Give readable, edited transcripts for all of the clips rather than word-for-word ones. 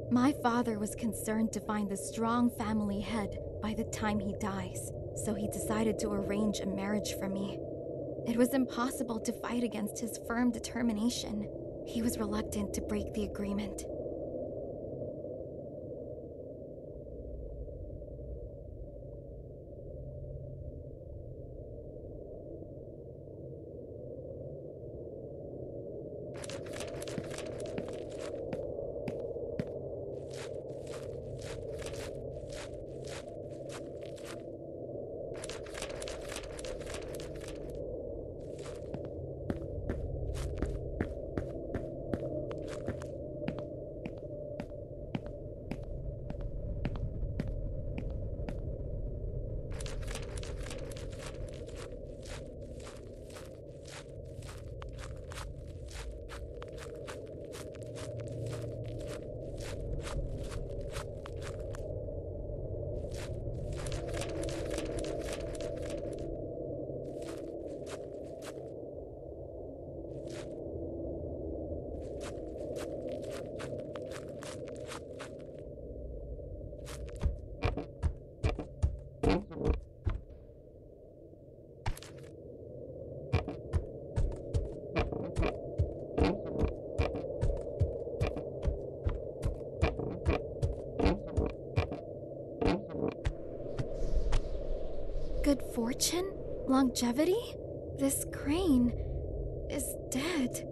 My father was concerned to find the strong family head by the time he dies, so he decided to arrange a marriage for me. It was impossible to fight against his firm determination. He was reluctant to break the agreement. Good fortune? Longevity? This crane is dead.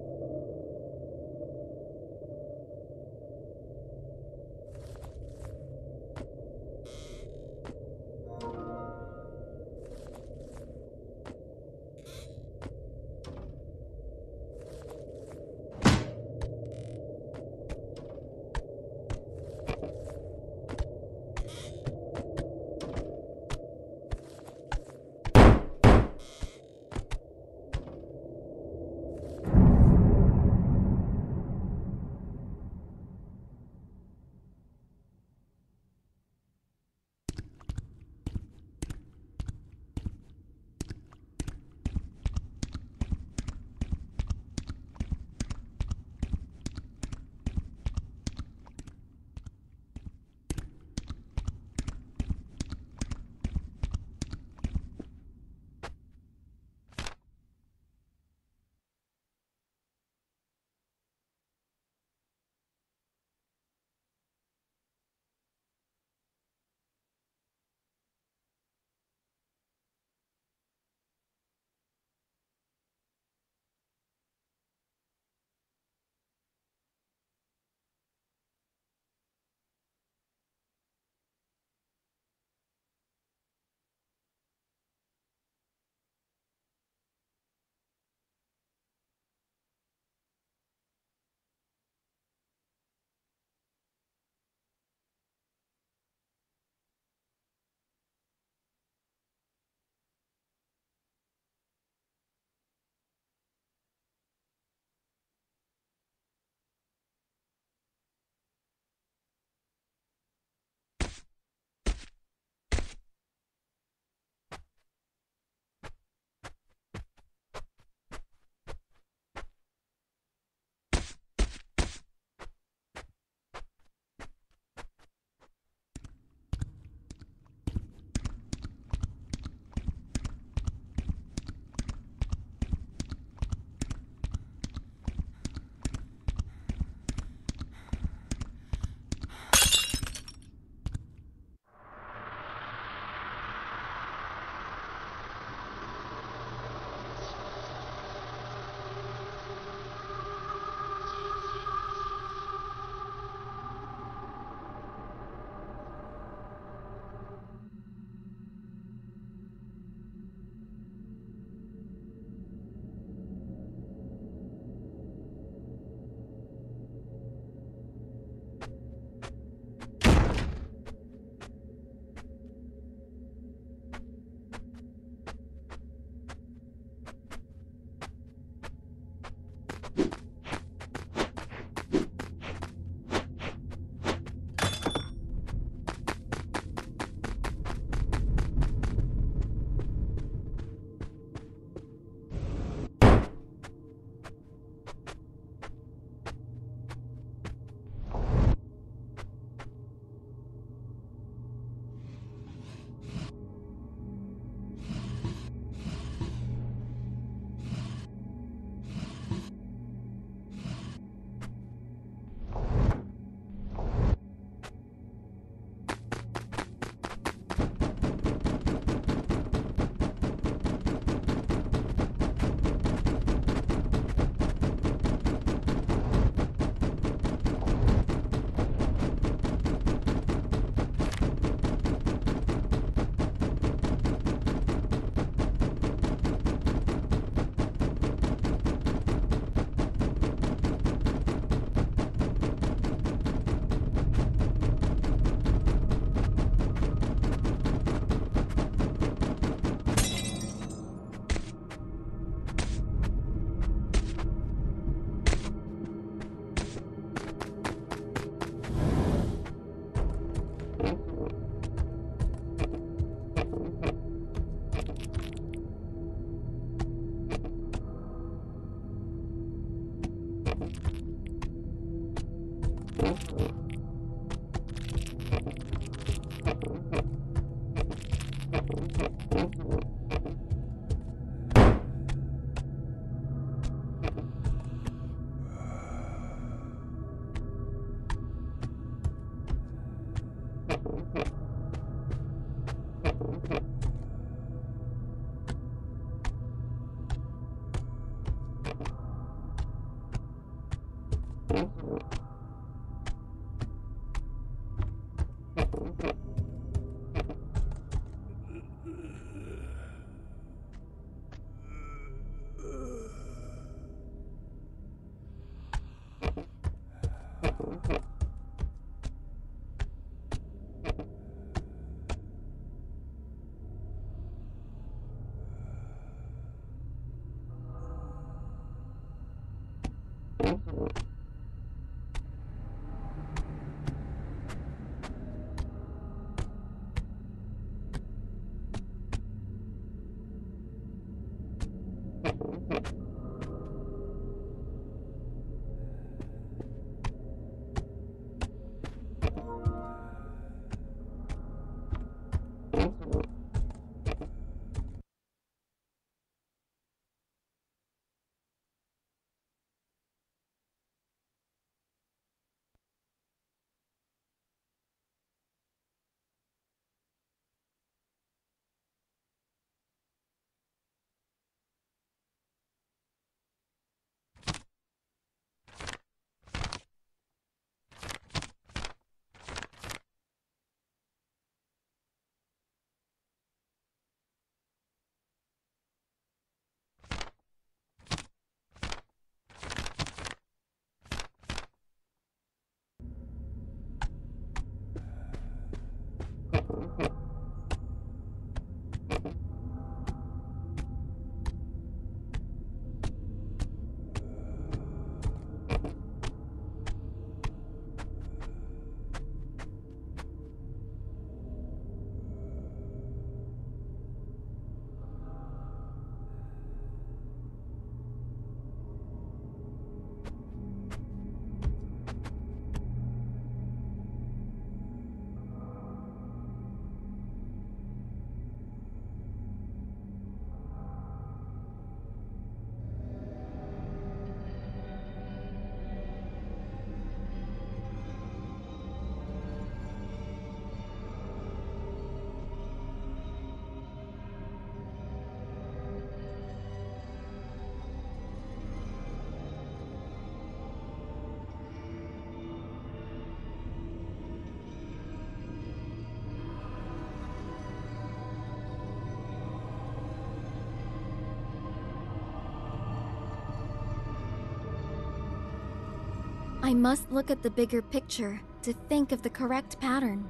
I must look at the bigger picture to think of the correct pattern.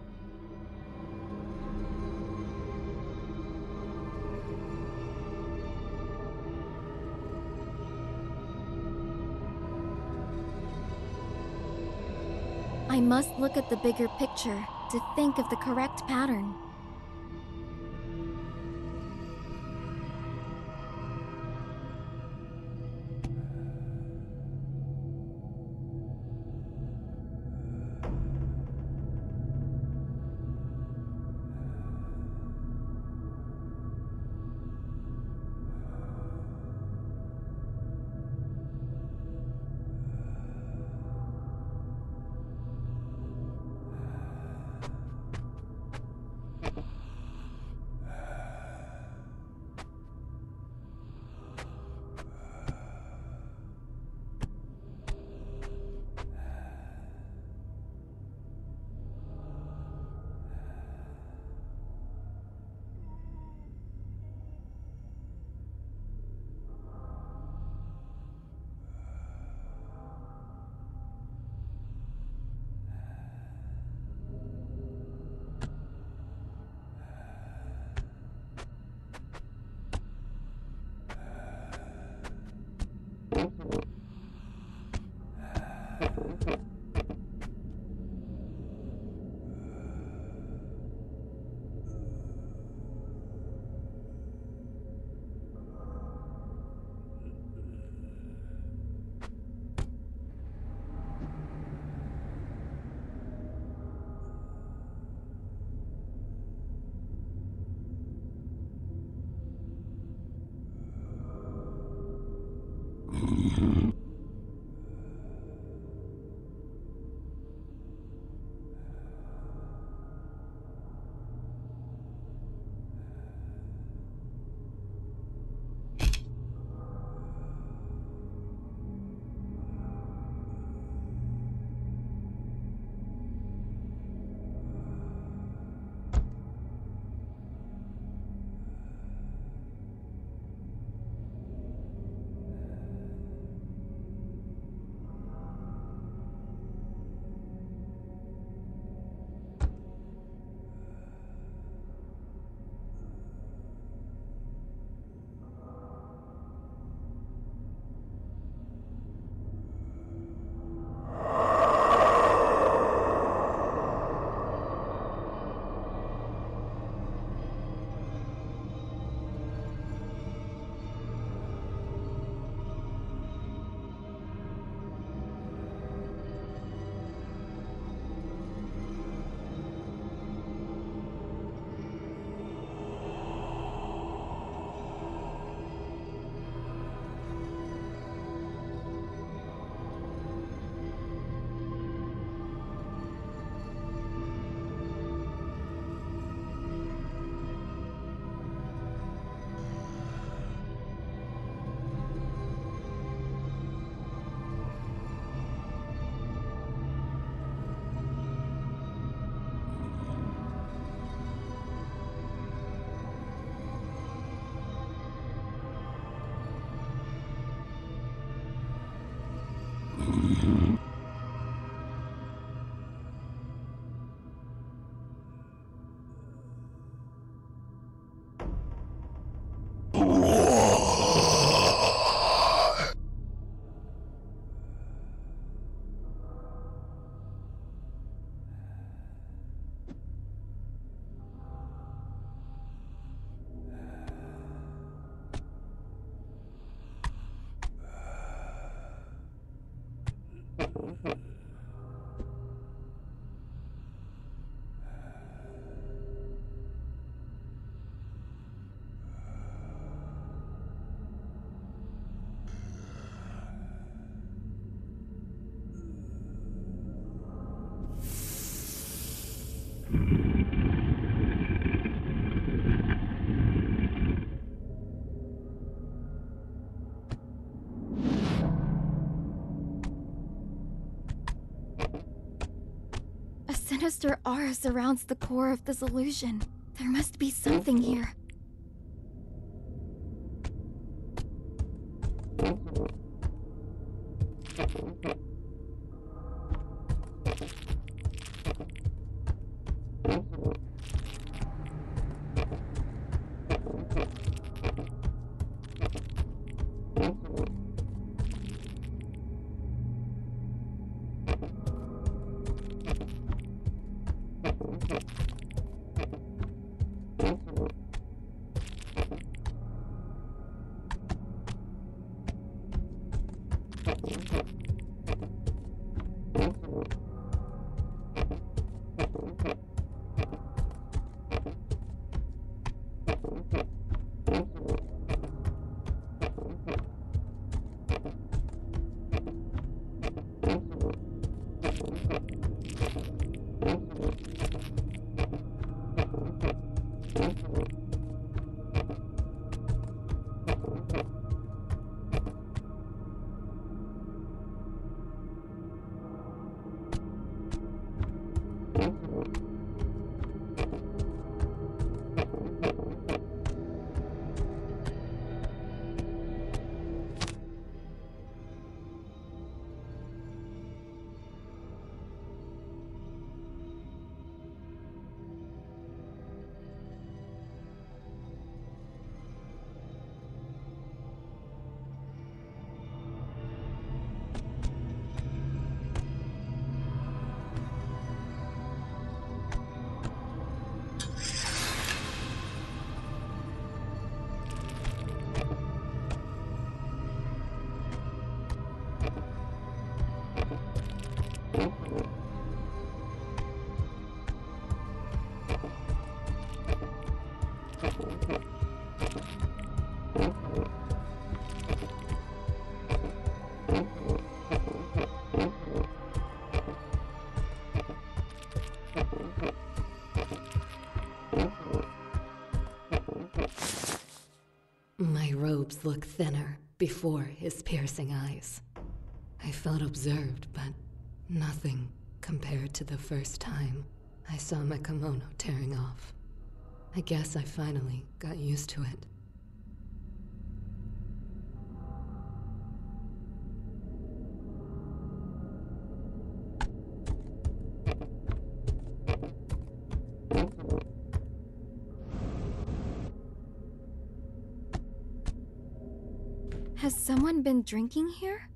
I must look at the bigger picture to think of the correct pattern. A sinister aura surrounds the core of this illusion. There must be something here. My robes look thinner before his piercing eyes. I felt observed, but nothing compared to the first time I saw my kimono tearing off. I guess I finally got used to it. Has someone been drinking here?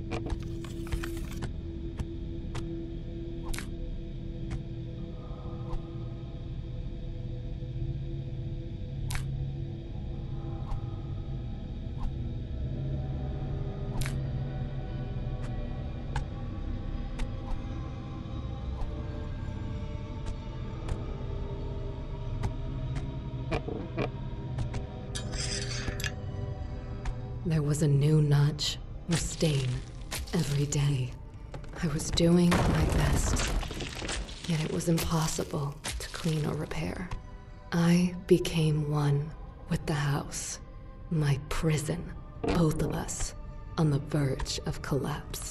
There was a new notch or stain every day. I was doing my best, yet it was impossible to clean or repair. I became one with the house, my prison, both of us on the verge of collapse.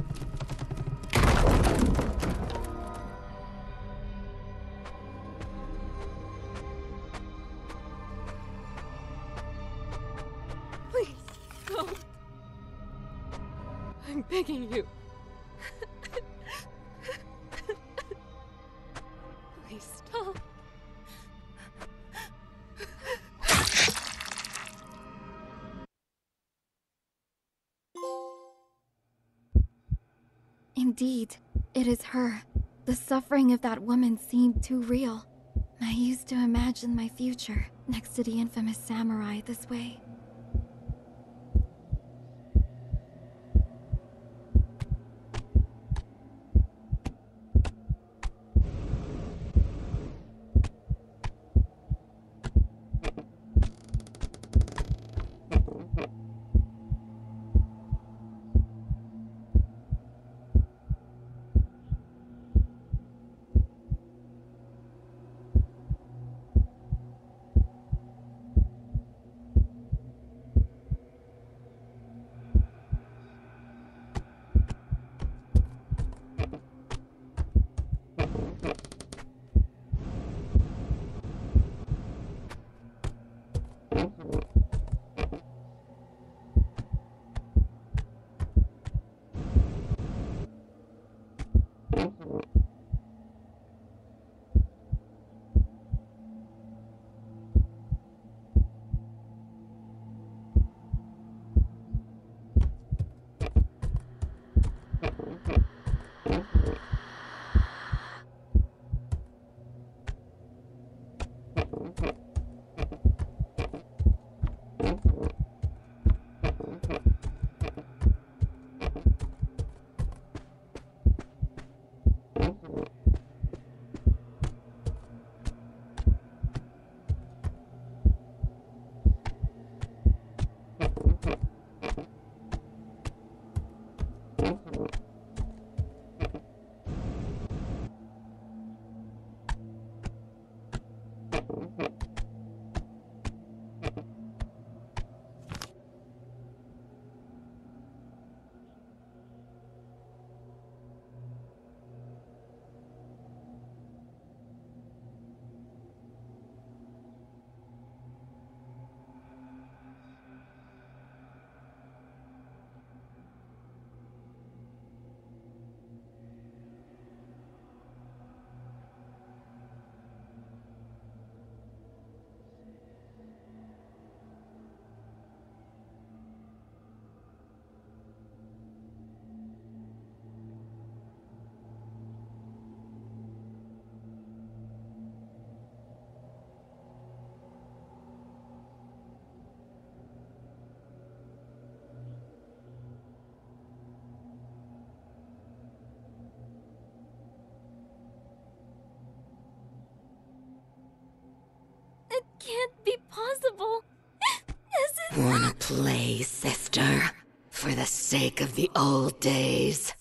Please, don't. I'm begging you. Please stop. Indeed, it is her. The suffering of that woman seemed too real. I used to imagine my future next to the infamous samurai this way. It can't be possible. This is... Wanna play, sister? For the sake of the old days.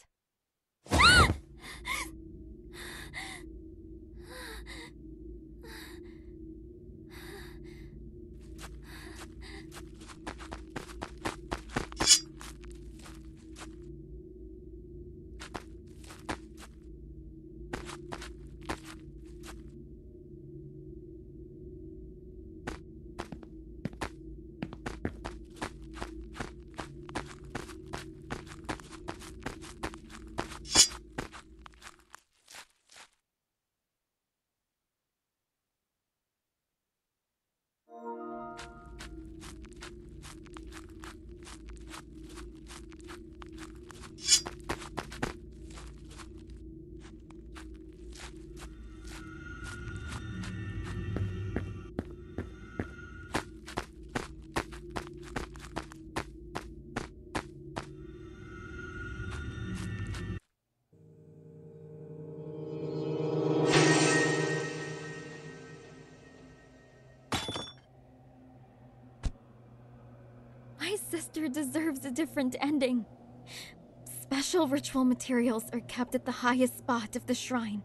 sister deserves a different ending. Special ritual materials are kept at the highest spot of the shrine.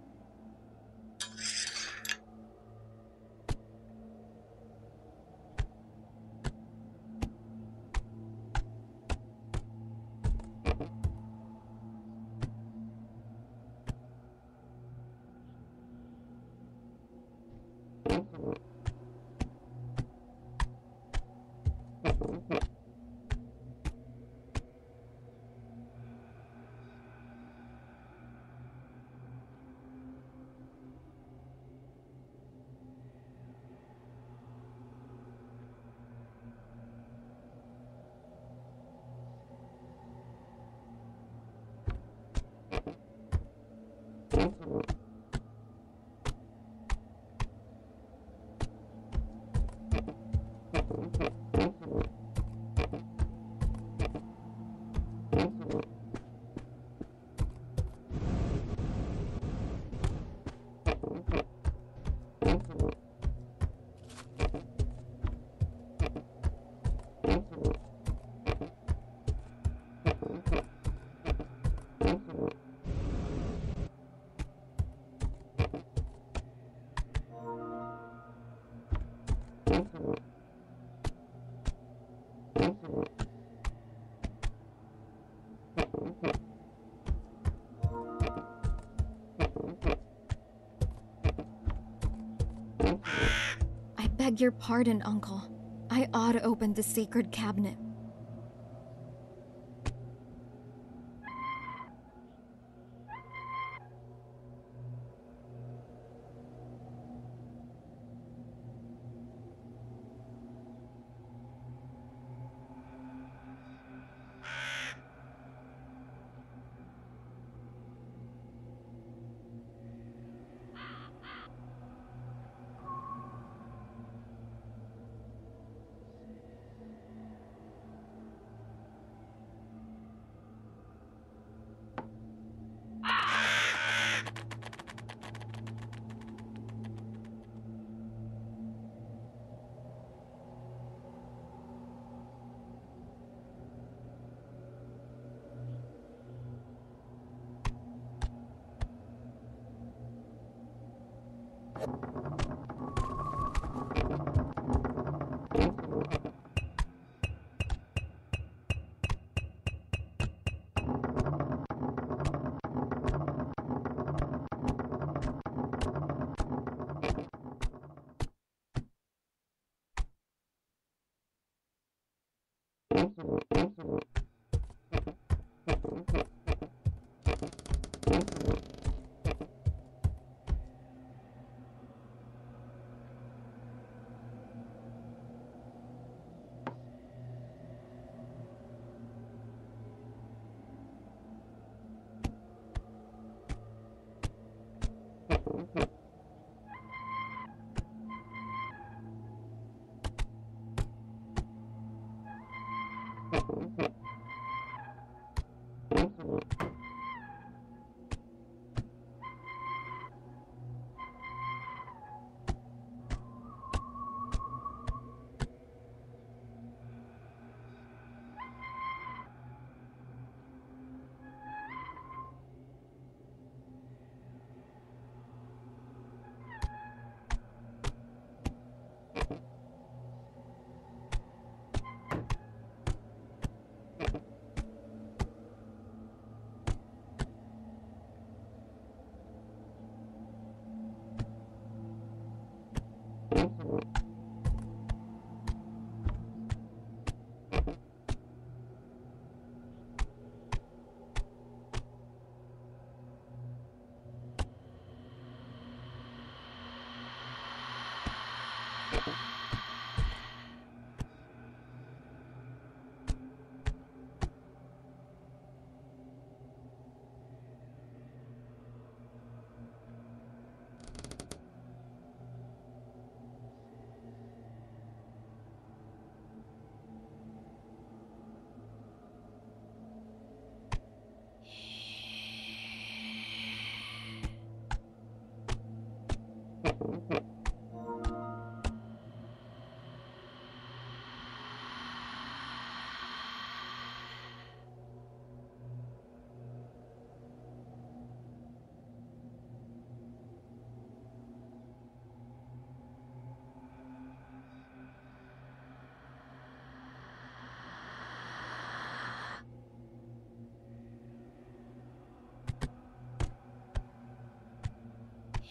I beg your pardon, Uncle. I ought to open the sacred cabinet.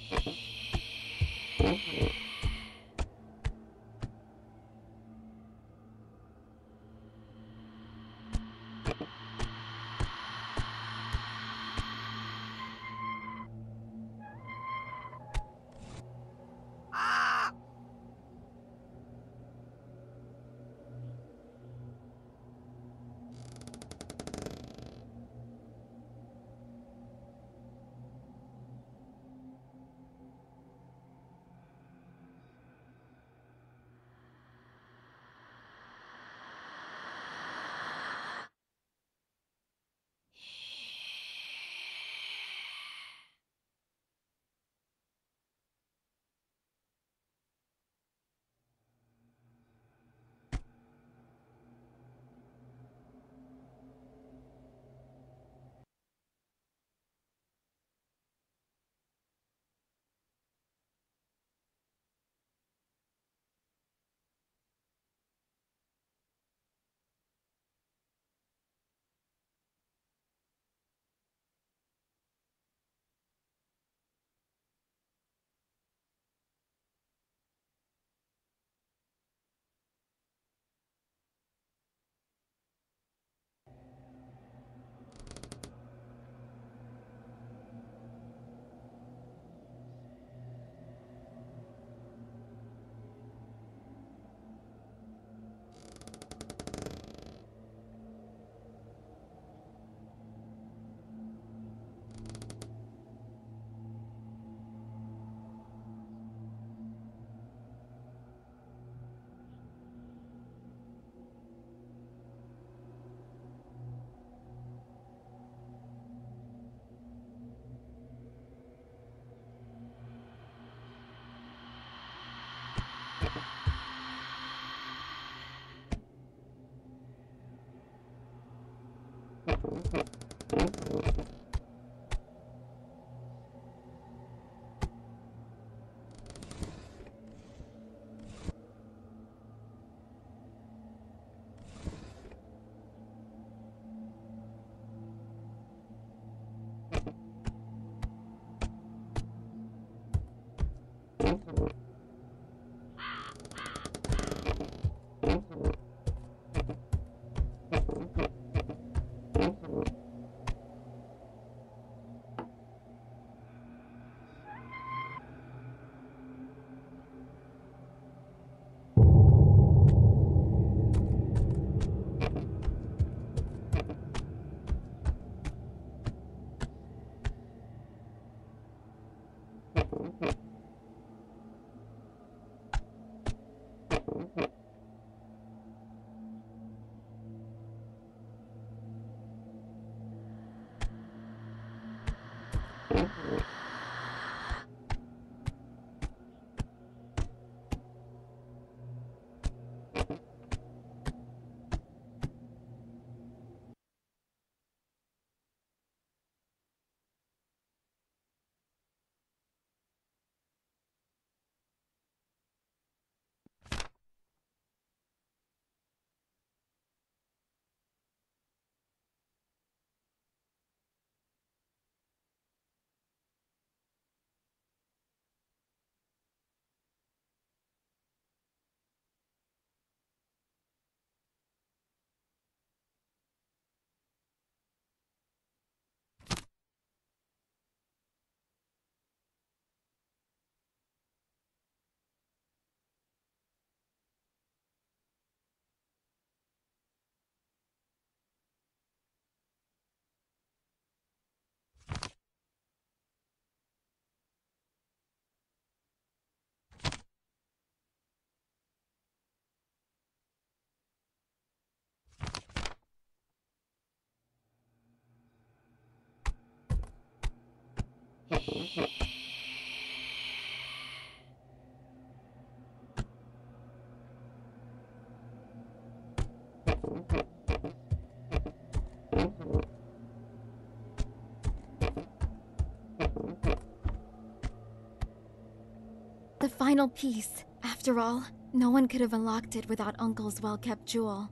The final piece. After all, no one could have unlocked it without Uncle's well-kept jewel.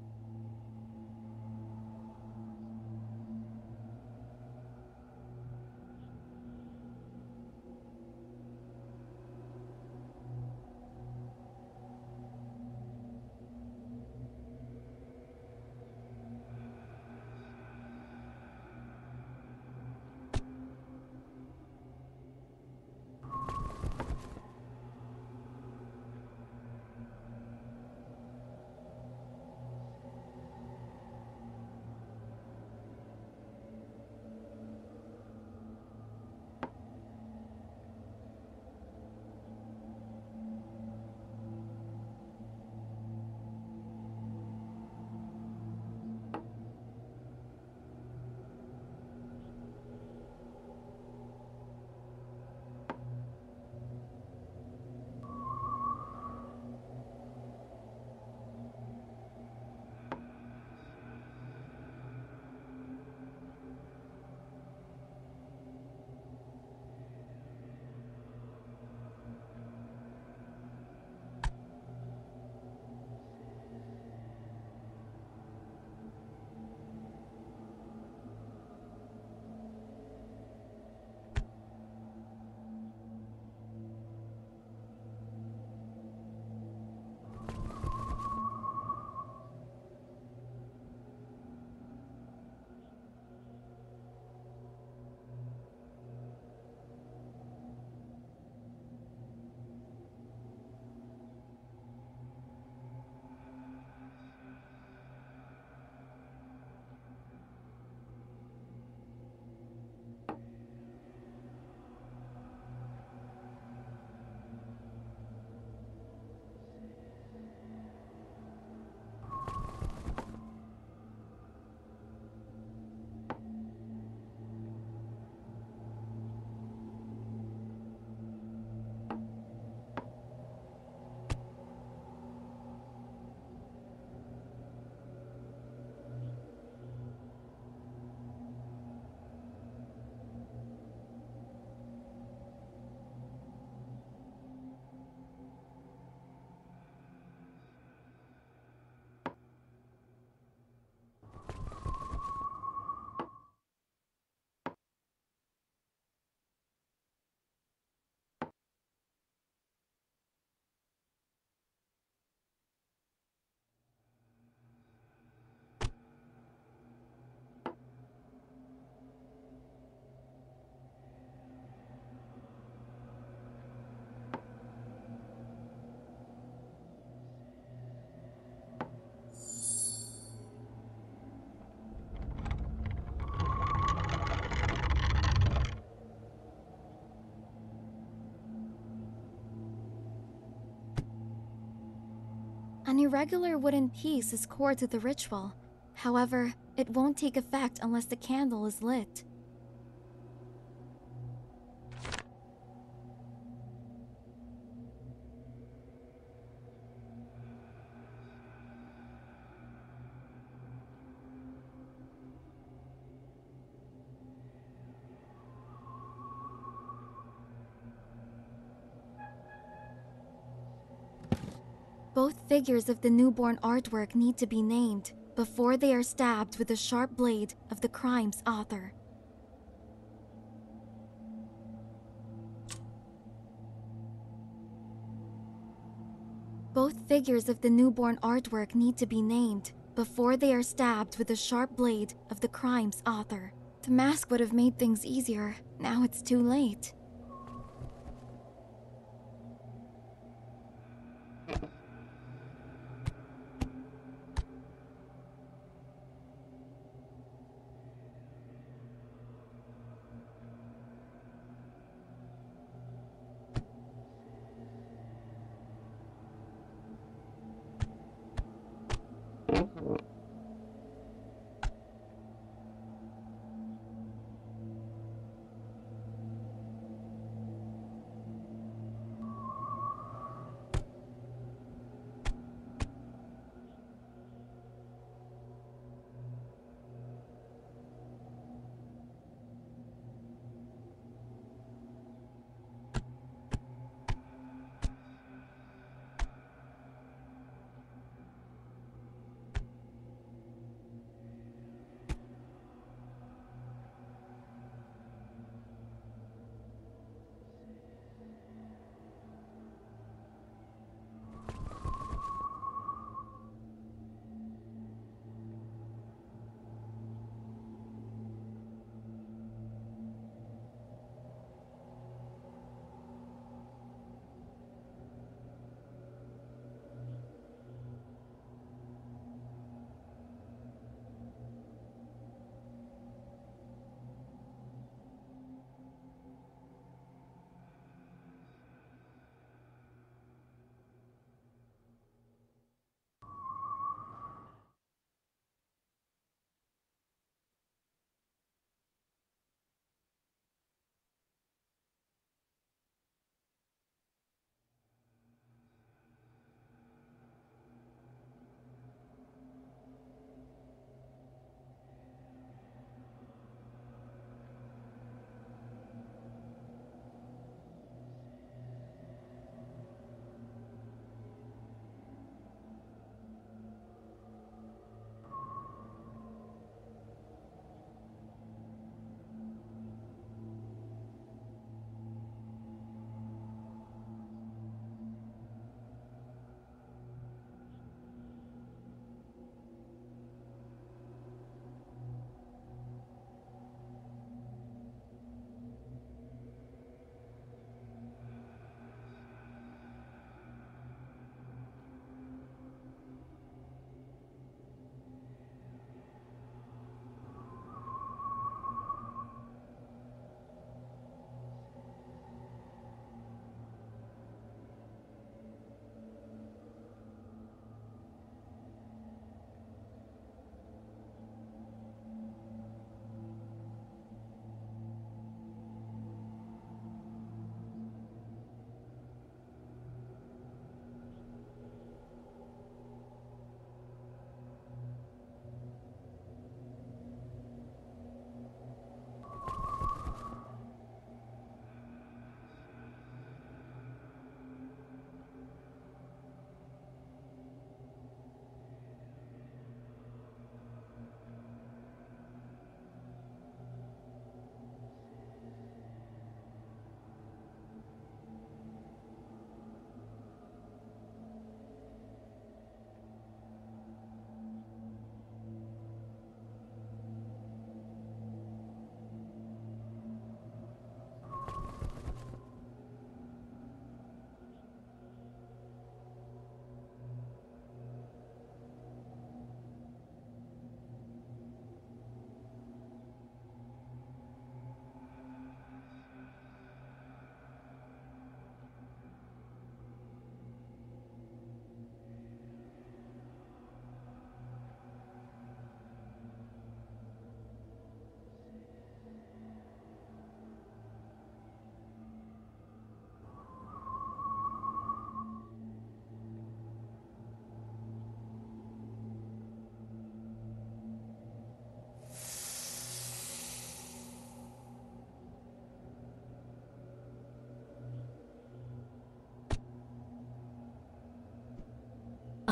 An irregular wooden piece is core to the ritual. However, it won't take effect unless the candle is lit. Both figures of the newborn artwork need to be named before they are stabbed with the sharp blade of the crime's author. Both figures of the newborn artwork need to be named before they are stabbed with the sharp blade of the crime's author. The mask would have made things easier. Now it's too late.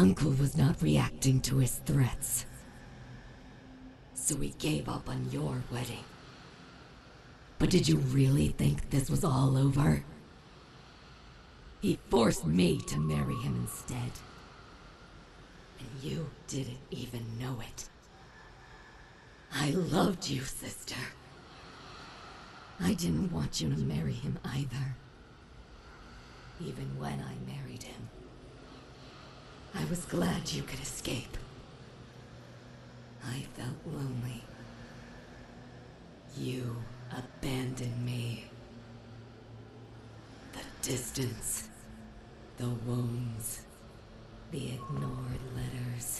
uncle was not reacting to his threats. So he gave up on your wedding. But did you really think this was all over? He forced me to marry him instead. And you didn't even know it. I loved you, sister. I didn't want you to marry him either. Even when I married him. I was glad you could escape. I felt lonely. You abandoned me. The distance, the wounds, the ignored letters.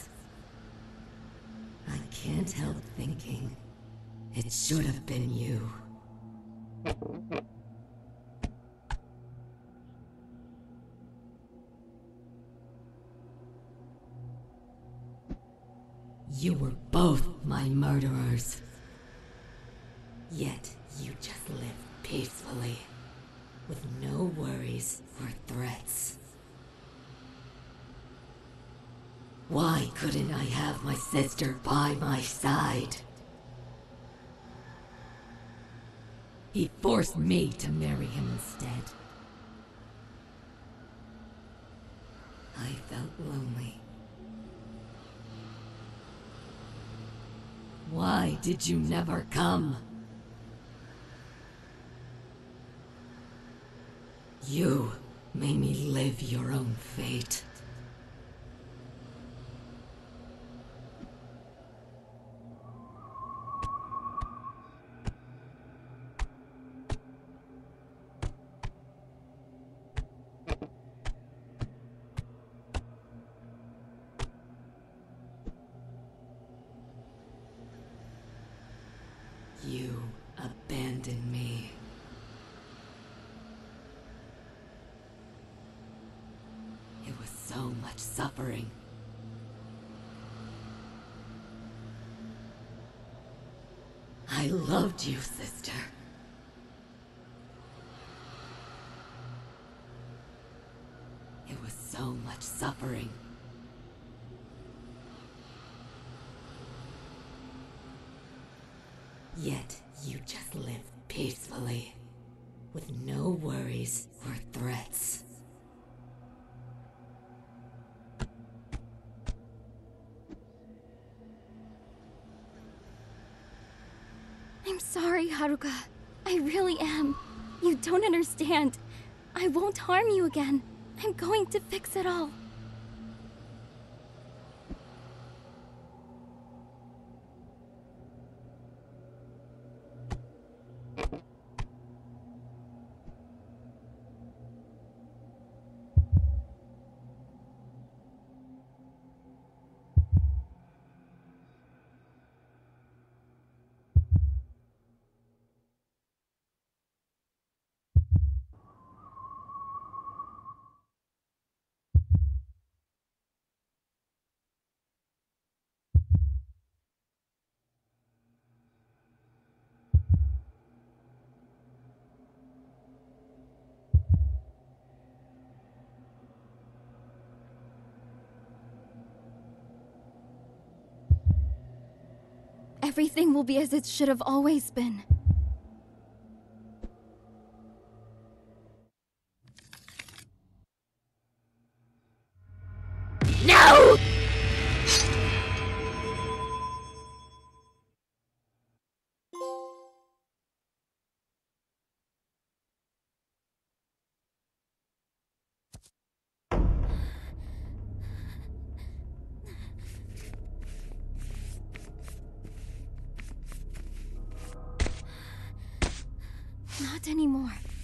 I can't help thinking it should have been you. You were both my murderers. Yet you just lived peacefully, with no worries or threats. Why couldn't I have my sister by my side? He forced me to marry him instead. I felt lonely. Why did you never come? You made me live your own fate. You abandoned me. It was so much suffering. I loved you, sister. It was so much suffering. Yet you just lived peacefully, with no worries or threats. I'm sorry, Haruka. I really am. You don't understand. I won't harm you again. I'm going to fix it all. Everything will be as it should have always been. No! Not anymore.